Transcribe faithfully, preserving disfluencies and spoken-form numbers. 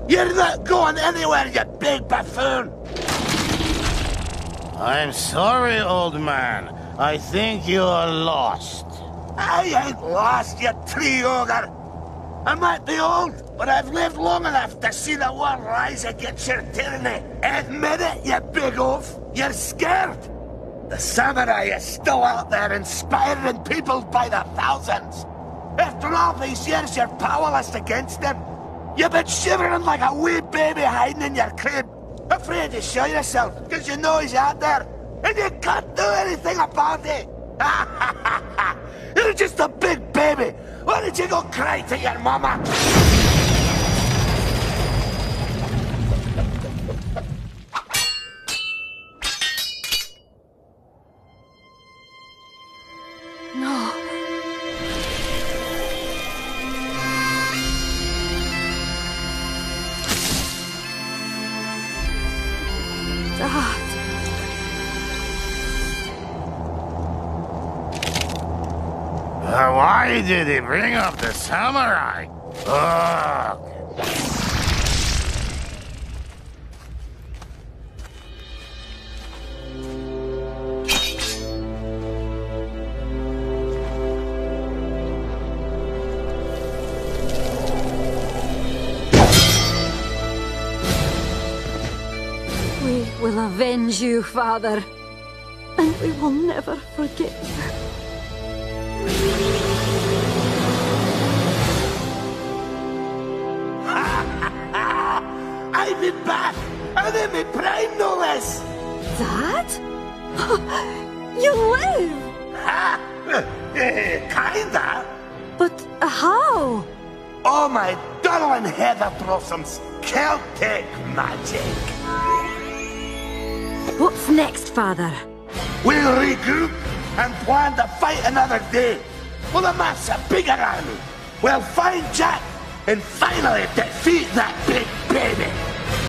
You're not going anywhere, you big buffoon! I'm sorry, old man. I think you are lost. I ain't lost, you tree ogre! I might be old, but I've lived long enough to see the world rise against your tyranny. Admit it, you big oaf! You're scared! The samurai is still out there inspiring people by the thousands. After all these years, you're powerless against them. You've been shivering like a wee baby hiding in your crib, afraid to show yourself, because you know he's out there, and you can't do anything about it! You're just a big baby! Why don't you go cry to your mama? No. Dad. Uh, why did he bring up the samurai? Ugh. We will avenge you, Father. And we will never forget you. I'm in back! And in my prime, no less! Dad? You live! Ha! Kinda! But how? Oh, my darling Heather Blossom's Celtic magic! What's next, Father? We'll regroup and plan to fight another day. We'll amass a bigger army. We'll find Jack and finally defeat that big baby.